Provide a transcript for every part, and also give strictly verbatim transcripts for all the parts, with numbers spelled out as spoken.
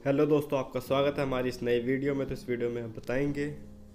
Hello दोस्तों, आपका स्वागत है हमारी इस नई वीडियो में। तो इस वीडियो में हम बताएंगे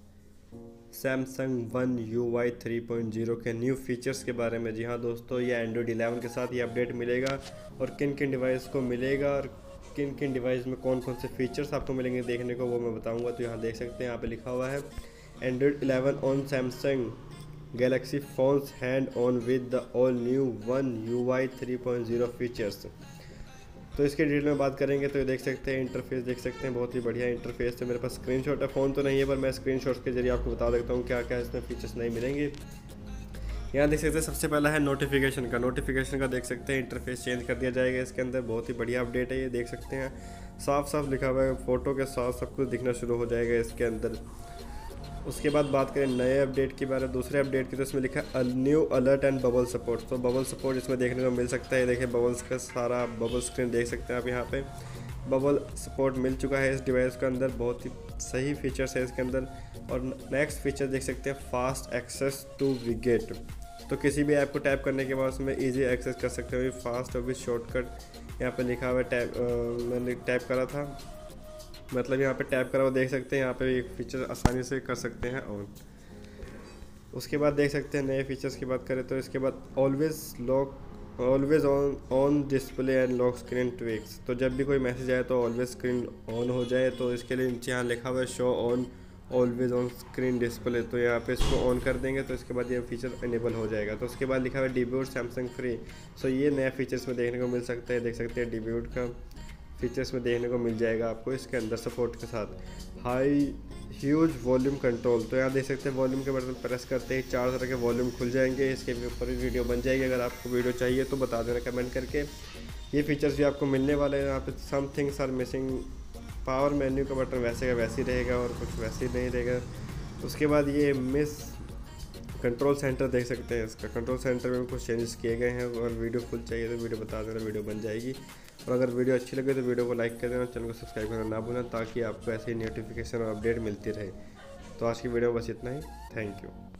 Samsung one U I three point zero के न्यू फीचर्स के बारे में। जी हाँ दोस्तों, ये एंड्रॉयड इलेवन के साथ ये अपडेट मिलेगा और किन किन डिवाइस को मिलेगा और किन किन डिवाइस में कौन कौन से फीचर्स आपको मिलेंगे देखने को, वो मैं बताऊंगा। तो यहाँ देख सकते हैं, यहाँ पे लिखा हुआ है Android eleven on Samsung Galaxy phones hand on with the all new One U I three point zero features. तो इसके डिटेल में बात करेंगे तो ये देख सकते हैं, इंटरफेस देख सकते हैं, बहुत ही बढ़िया इंटरफेस है। मेरे पास स्क्रीनशॉट है, फ़ोन तो नहीं है पर मैं स्क्रीनशॉट्स के जरिए आपको बता देता हूँ क्या क्या इसमें फीचर्स नहीं मिलेंगे। यहाँ देख सकते हैं, सबसे पहला है नोटिफिकेशन का। नोटिफिकेशन का देख सकते हैं, इंटरफेस चेंज कर दिया जाएगा इसके अंदर। बहुत ही बढ़िया अपडेट है ये, देख सकते हैं साफ साफ लिखा हुआ है, फ़ोटो के साथ सब कुछ दिखना शुरू हो जाएगा इसके अंदर। उसके बाद बात करें नए अपडेट की बारे में, दूसरे अपडेट की, तो इसमें लिखा है new alert and bubble support. तो बबल सपोर्ट इसमें देखने को मिल सकता है। देखिए बबल्स का सारा बबल स्क्रीन देख सकते हैं आप, यहाँ पे बबल सपोर्ट मिल चुका है इस डिवाइस के अंदर। बहुत ही सही फीचर्स है इसके अंदर। और नेक्स्ट फीचर देख सकते हैं, फास्ट एक्सेस टू विगेट। तो किसी भी ऐप को टैप करने के बाद उसमें ईजी एक्सेस कर सकते हो, फास्ट और भी शॉर्टकट। यहाँ पर लिखा हुआ है टैप, मैंने टैप करा था, मतलब यहाँ पे टैप करा हुआ देख सकते हैं, यहाँ पे एक फीचर आसानी से कर सकते हैं ऑन। उसके बाद देख सकते हैं नए फीचर्स की बात करें तो इसके बाद always lock always on on display and lock screen tweaks. तो जब भी कोई मैसेज आए तो ऑलवेज स्क्रीन ऑन हो जाए, तो इसके लिए नीचे यहाँ लिखा हुआ है show on always on screen display. तो यहाँ पे इसको ऑन कर देंगे तो इसके बाद ये फीचर इनेबल हो जाएगा। तो उसके बाद लिखा हुआ है डिब्यूट सैमसंग फ्री। सो ये नया फीचर्स में देखने को मिल सकता है, देख सकते हैं डिब्यूट का फीचर्स में देखने को मिल जाएगा आपको इसके अंदर सपोर्ट के साथ। High huge volume control. तो यहाँ देख सकते हैं वॉल्यूम के बटन प्रेस करते ही चार तरह के वॉल्यूम खुल जाएंगे, इसके ऊपर भी वीडियो बन जाएगी। अगर आपको वीडियो चाहिए तो बता देना कमेंट करके। ये फीचर्स भी आपको मिलने वाले हैं। यहाँ पे some things are missing. Power menu का बटन वैसे का वैसे ही रहेगा और कुछ वैसे ही नहीं रहेगा। उसके बाद ये मिस कंट्रोल सेंटर देख सकते हैं, इसका कंट्रोल सेंटर में कुछ चेंजेस किए गए हैं। और वीडियो फुल चाहिए तो वीडियो बता देना, वीडियो बन जाएगी। और अगर वीडियो अच्छी लगे तो वीडियो को लाइक कर देना, चैनल को सब्सक्राइब करना ना भूलना, ताकि आपको ऐसी नोटिफिकेशन और अपडेट मिलती रहे। तो आज की वीडियो में बस इतना ही। Thank you.